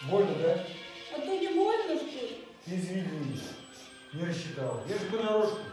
Больно, да? А то не больно, что ли? Извини, не рассчитал. Я же понарошку.